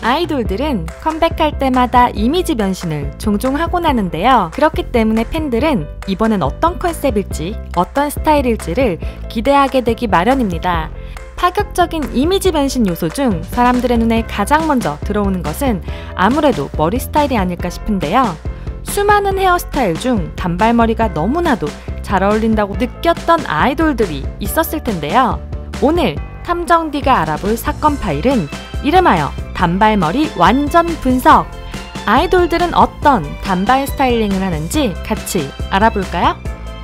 아이돌들은 컴백할 때마다 이미지 변신을 종종 하곤 하는데요. 그렇기 때문에 팬들은 이번엔 어떤 컨셉일지, 어떤 스타일일지를 기대하게 되기 마련입니다. 파격적인 이미지 변신 요소 중 사람들의 눈에 가장 먼저 들어오는 것은 아무래도 머리 스타일이 아닐까 싶은데요. 수많은 헤어스타일 중 단발머리가 너무나도 잘 어울린다고 느꼈던 아이돌들이 있었을 텐데요. 오늘 탐정D가 알아볼 사건 파일은 이름하여 단발머리 완전 분석! 아이돌들은 어떤 단발 스타일링을 하는지 같이 알아볼까요?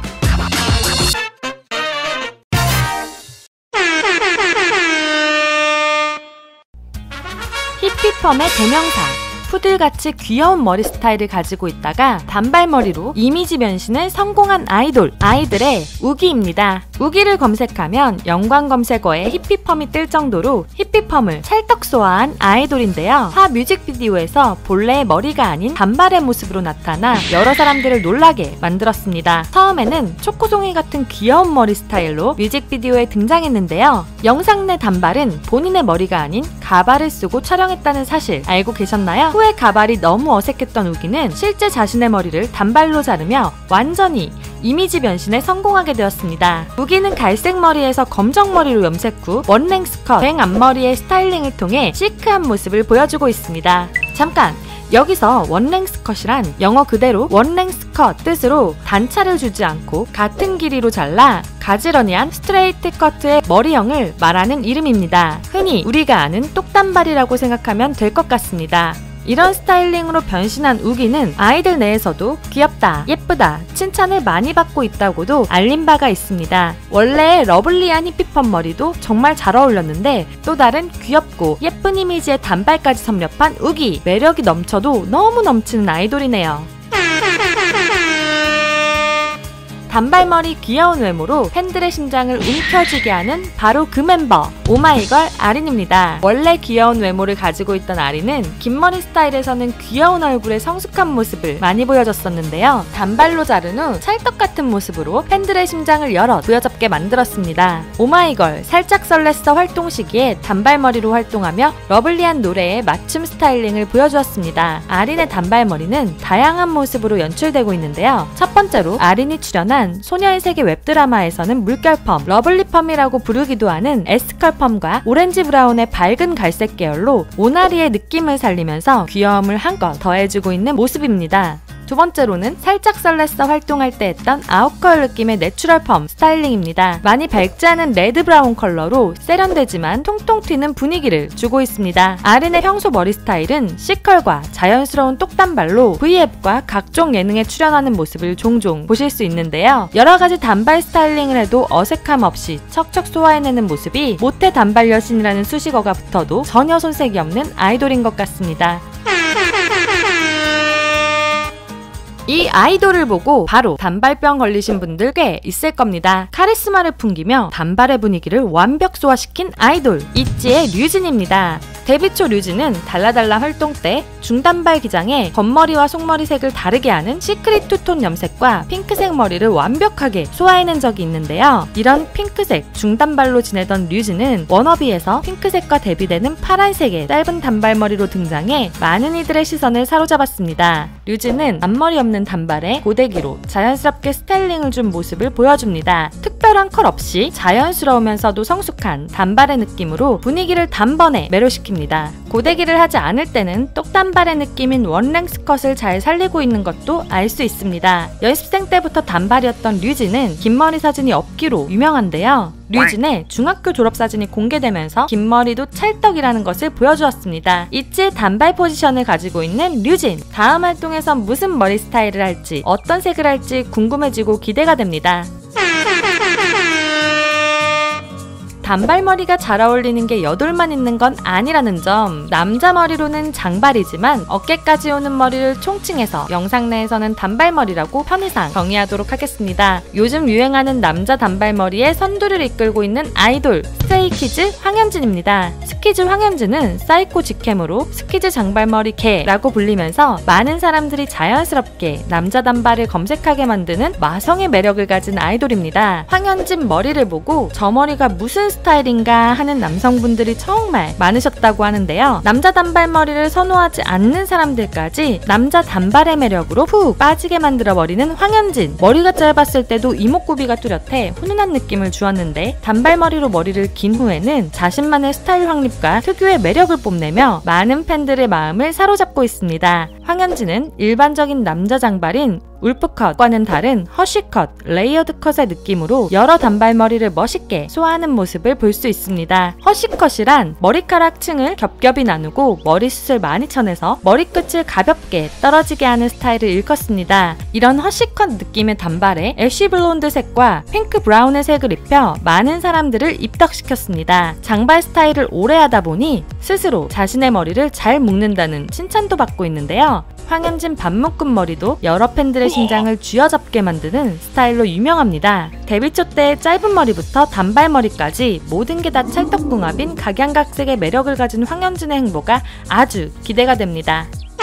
히피펌의 대명사, 푸들같이 귀여운 머리 스타일을 가지고 있다가 단발머리로 이미지 변신을 성공한 아이들의 우기입니다. 우기를 검색하면 연관 검색어에 히피펌이 뜰 정도로 히피펌을 찰떡소화한 아이돌인데요. 타 뮤직비디오에서 본래의 머리가 아닌 단발의 모습으로 나타나 여러 사람들을 놀라게 만들었습니다. 처음에는 초코송이 같은 귀여운 머리 스타일로 뮤직비디오에 등장했는데요. 영상 내 단발은 본인의 머리가 아닌 가발을 쓰고 촬영했다는 사실 알고 계셨나요? 후에 가발이 너무 어색했던 우기는 실제 자신의 머리를 단발로 자르며 완전히 이미지 변신에 성공하게 되었습니다. 우기는 갈색 머리에서 검정 머리로 염색 후 원랭스 컷, 뱅 앞머리의 스타일링을 통해 시크한 모습을 보여주고 있습니다. 잠깐! 여기서 원랭스 컷이란 영어 그대로 원랭스 컷 뜻으로 단차를 주지 않고 같은 길이로 잘라 가지런히한 스트레이트 커트의 머리형을 말하는 이름입니다. 흔히 우리가 아는 똑단발이라고 생각하면 될 것 같습니다. 이런 스타일링으로 변신한 우기는 아이들 내에서도 귀엽다, 예쁘다, 칭찬을 많이 받고 있다고도 알린 바가 있습니다. 원래 러블리한 히피펌 머리도 정말 잘 어울렸는데 또 다른 귀엽고 예쁜 이미지의 단발까지 섭렵한 우기, 매력이 넘쳐도 너무 넘치는 아이돌이네요. 단발머리 귀여운 외모로 팬들의 심장을 움켜쥐게 하는 바로 그 멤버, 오마이걸 아린입니다. 원래 귀여운 외모를 가지고 있던 아린은 긴 머리 스타일에서는 귀여운 얼굴의 성숙한 모습을 많이 보여줬었는데요. 단발로 자른 후 찰떡같은 모습으로 팬들의 심장을 여럿 부여잡게 만들었습니다. 오마이걸 살짝 설렜어 활동 시기에 단발머리로 활동하며 러블리한 노래에 맞춤 스타일링을 보여주었습니다. 아린의 단발머리는 다양한 모습으로 연출되고 있는데요. 첫 번째로 아린이 출연한 소녀의 세계 웹드라마에서는 물결펌, 러블리펌이라고 부르기도 하는 에스컬펌과 오렌지 브라운의 밝은 갈색 계열로 오나리의 느낌을 살리면서 귀여움을 한껏 더해주고 있는 모습입니다. 두 번째로는 살짝 설렜어 활동할 때 했던 아웃컬 느낌의 내추럴 펌 스타일링입니다. 많이 밝지 않은 레드 브라운 컬러로 세련되지만 통통 튀는 분위기를 주고 있습니다. 아린의 평소 머리 스타일은 C컬과 자연스러운 똑단발로 V앱과 각종 예능에 출연하는 모습을 종종 보실 수 있는데요. 여러가지 단발 스타일링을 해도 어색함 없이 척척 소화해내는 모습이 모태 단발 여신이라는 수식어가 붙어도 전혀 손색이 없는 아이돌인 것 같습니다. 이 아이돌을 보고 바로 단발병 걸리신 분들 꽤 있을 겁니다. 카리스마를 풍기며 단발의 분위기를 완벽 소화시킨 아이돌, 있지의 류진입니다. 데뷔 초 류진은 달라달라 활동 때 중단발 기장에 겉머리와 속머리 색을 다르게 하는 시크릿 투톤 염색과 핑크색 머리를 완벽하게 소화해낸 적이 있는데요. 이런 핑크색 중단발로 지내던 류진은 워너비에서 핑크색과 대비되는 파란색의 짧은 단발머리로 등장해 많은 이들의 시선을 사로잡았습니다. 류진은 앞머리 없는 단발에 고데기로 자연스럽게 스타일링을 준 모습을 보여줍니다. 특별한 컬 없이 자연스러우면서도 성숙한 단발의 느낌으로 분위기를 단번에 매료시킵니다. 고데기를 하지 않을 때는 똑단발의 느낌인 원랭스 컷을 잘 살리고 있는 것도 알 수 있습니다. 연습생 때부터 단발이었던 류진은 긴 머리 사진이 없기로 유명한데요. 류진의 중학교 졸업사진이 공개되면서 긴 머리도 찰떡이라는 것을 보여주었습니다. 있지의 단발 포지션을 가지고 있는 류진, 다음 활동에선 무슨 머리 스타일을 할지 어떤 색을 할지 궁금해지고 기대가 됩니다. 단발머리가 잘 어울리는 게 여돌만 있는 건 아니라는 점, 남자 머리로는 장발이지만 어깨까지 오는 머리를 총칭해서 영상 내에서는 단발머리라고 편의상 정의하도록 하겠습니다. 요즘 유행하는 남자 단발머리의 선두를 이끌고 있는 아이돌, 스트레이키즈 황현진입니다. 스키즈 황현진은 사이코 직캠으로 스키즈 장발머리 개라고 불리면서 많은 사람들이 자연스럽게 남자 단발을 검색하게 만드는 마성의 매력을 가진 아이돌입니다. 황현진 머리를 보고 저 머리가 무슨 스타일인가 하는 남성분들이 정말 많으셨다고 하는데요. 남자 단발머리를 선호하지 않는 사람들까지 남자 단발의 매력으로 푹 빠지게 만들어버리는 황현진. 머리가 짧았을 때도 이목구비가 뚜렷해 훈훈한 느낌을 주었는데 단발머리로 머리를 긴 후에는 자신만의 스타일 확립과 특유의 매력을 뽐내며 많은 팬들의 마음을 사로잡고 있습니다. 황현진은 일반적인 남자 장발인 울프컷과는 다른 허쉬컷, 레이어드 컷의 느낌으로 여러 단발머리를 멋있게 소화하는 모습을 볼 수 있습니다. 허쉬컷이란 머리카락 층을 겹겹이 나누고 머리숱을 많이 쳐내서 머리끝을 가볍게 떨어지게 하는 스타일을 일컫습니다. 이런 허쉬컷 느낌의 단발에 애쉬 블론드 색과 핑크 브라운의 색을 입혀 많은 사람들을 입덕시켰습니다. 장발 스타일을 오래 하다 보니 스스로 자신의 머리를 잘 묶는다는 칭찬도 받고 있는데요. 황현진 반묶음 머리도 여러 팬들의 심장을 쥐어잡게 만드는 스타일로 유명합니다. 데뷔 초 때의 짧은 머리부터 단발머리까지 모든 게 다 찰떡궁합인 각양각색의 매력을 가진 황현진의 행보가 아주 기대가 됩니다.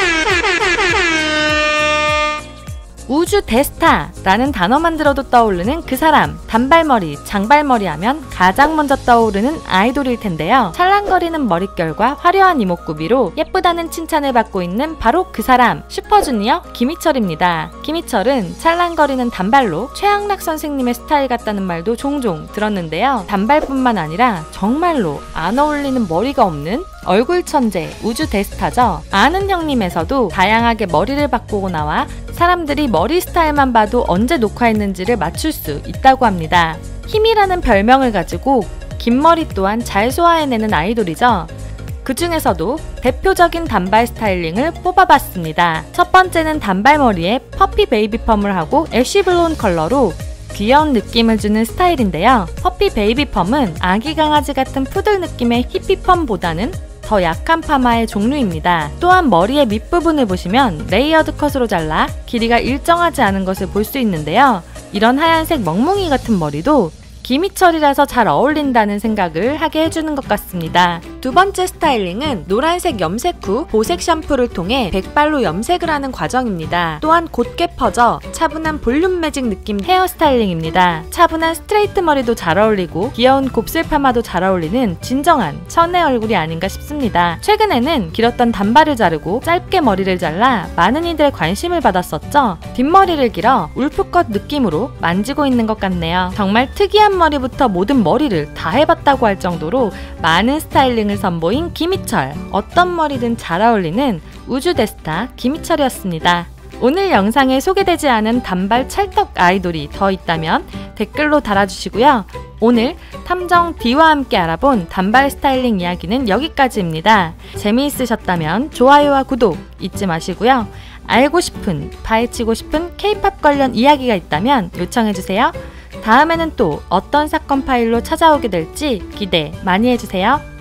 우주 대스타라는 단어만 들어도 떠오르는 그 사람. 단발머리, 장발머리 하면 가장 먼저 떠오르는 아이돌일 텐데요. 찰랑거리는 머릿결과 화려한 이목구비로 예쁘다는 칭찬을 받고 있는 바로 그 사람, 슈퍼주니어 김희철입니다. 김희철은 찰랑거리는 단발로 최양락 선생님의 스타일 같다는 말도 종종 들었는데요. 단발뿐만 아니라 정말로 안 어울리는 머리가 없는 얼굴 천재, 우주 대스타죠. 아는 형님에서도 다양하게 머리를 바꾸고 나와 사람들이 머리 스타일만 봐도 언제 녹화했는지를 맞출 수 있다고 합니다. 힘이라는 별명을 가지고 긴 머리 또한 잘 소화해내는 아이돌이죠. 그 중에서도 대표적인 단발 스타일링을 뽑아봤습니다. 첫 번째는 단발머리에 퍼피 베이비 펌을 하고 애쉬 블론 컬러로 귀여운 느낌을 주는 스타일인데요. 퍼피 베이비 펌은 아기 강아지 같은 푸들 느낌의 히피 펌보다는 더 약한 파마의 종류입니다. 또한 머리의 밑부분을 보시면 레이어드 컷으로 잘라 길이가 일정하지 않은 것을 볼 수 있는데요. 이런 하얀색 멍뭉이 같은 머리도 김희철이라서 잘 어울린다는 생각을 하게 해주는 것 같습니다. 두 번째 스타일링은 노란색 염색 후 보색 샴푸를 통해 백발로 염색을 하는 과정입니다. 또한 곧게 퍼져 차분한 볼륨 매직 느낌 헤어 스타일링입니다. 차분한 스트레이트 머리도 잘 어울리고 귀여운 곱슬 파마도 잘 어울리는 진정한 천의 얼굴이 아닌가 싶습니다. 최근에는 길었던 단발을 자르고 짧게 머리를 잘라 많은 이들의 관심을 받았었죠. 뒷머리를 길어 울프컷 느낌으로 만지고 있는 것 같네요. 정말 특이한 머리부터 모든 머리를 다 해봤다고 할 정도로 많은 스타일링을 선보인 김희철. 어떤 머리든 잘 어울리는 우주 대스타 김희철이었습니다. 오늘 영상에 소개되지 않은 단발 찰떡 아이돌이 더 있다면 댓글로 달아주시고요. 오늘 탐정 D와 함께 알아본 단발 스타일링 이야기는 여기까지입니다. 재미있으셨다면 좋아요와 구독 잊지 마시고요. 알고 싶은, 파헤치고 싶은 K-POP 관련 이야기가 있다면 요청해주세요. 다음에는 또 어떤 사건 파일로 찾아오게 될지 기대 많이 해주세요.